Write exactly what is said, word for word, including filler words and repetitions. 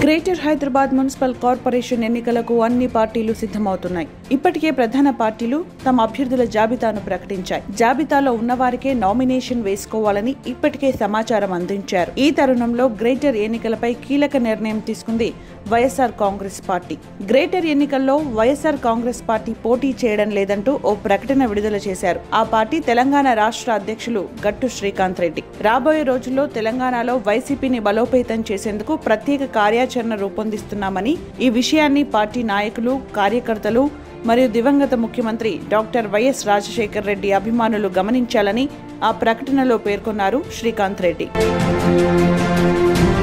Greater Hyderabad municipal corporation ఎన్నికలకు అన్ని పార్టీలు సిద్ధమవుతున్నాయి. ఇప్పటికే ప్రధాన పార్టీలు తమ అభ్యర్థుల జాబితాను ప్రకటించాయి. జాబితాలో ఉన్నవారికే నామినేషన్ వేసుకోవాలని ఇప్పటికే సమాచారం అందించారు. ఈ తరుణంలో గ్రేటర్ ఎన్నికలపై కీలక నిర్ణయం తీసుకుంది వైఎస్ఆర్ కాంగ్రెస్ పార్టీ. గ్రేటర్ ఎన్నికల్లో వైఎస్ఆర్ కాంగ్రెస్ పార్టీ పోటీ చేయడం లేదంటూ ఓ ప్రకటన విడుదల చేశారు. ఆ పార్టీ తెలంగాణ రాష్ట్ర అధ్యక్షులు గట్టు శ్రీకాంత్ రెడ్డి. రాబోయే రోజుల్లో తెలంగాణలో వైసీపీని బలోపేతం చేసేందుకు ప్రత్యేక కార్యాచరణ రూపొందిస్తున్నామని, ఈ విషయాన్ని పార్టీ నాయకులు, కార్యకర్తలు మరియు దివంగత ముఖ్యమంత్రి డాక్టర్ వైఎస్ రాజశేఖర్ రెడ్డి అభిమానులు గమనించాలని ఆ ప్రకటనలో పేర్కొన్నారు శ్రీకాంత్ రెడ్డి.